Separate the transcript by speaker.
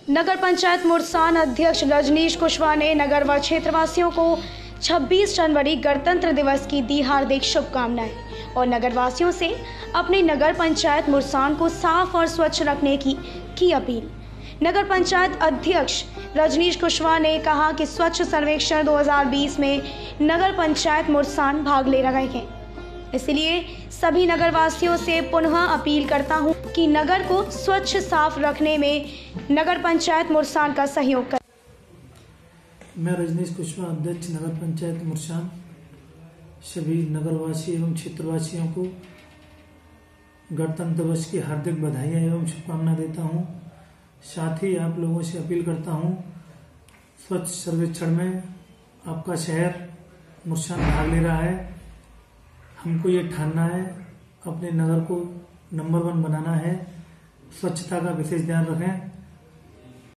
Speaker 1: नगर पंचायत मुरसान अध्यक्ष रजनीश कुशवाहा ने नगर व क्षेत्रवासियों को 26 जनवरी गणतंत्र दिवस की दी हार्दिक शुभकामनाएं और नगरवासियों से अपनी नगर पंचायत मुरसान को साफ और स्वच्छ रखने की अपील। नगर पंचायत अध्यक्ष रजनीश कुशवाहा ने कहा कि स्वच्छ सर्वेक्षण 2020 में नगर पंचायत मुरसान भाग ले रहे हैं, इसलिए सभी नगरवासियों से पुनः अपील करता हूं कि नगर को स्वच्छ साफ रखने में नगर पंचायत मुरसान का सहयोग करें।
Speaker 2: मैं रजनीश कुशवाहा अध्यक्ष नगर पंचायत मुरसान सभी नगरवासी एवं क्षेत्रवासियों को गणतंत्र दिवस की हार्दिक बधाइयाँ एवं शुभकामना देता हूँ। साथ ही आप लोगों से अपील करता हूँ, स्वच्छ सर्वेक्षण में आपका शहर मुरसान भाग ले रहा है। हमको ये ठानना है, अपने नगर को नंबर 1 बनाना है। स्वच्छता का विशेष ध्यान रखें।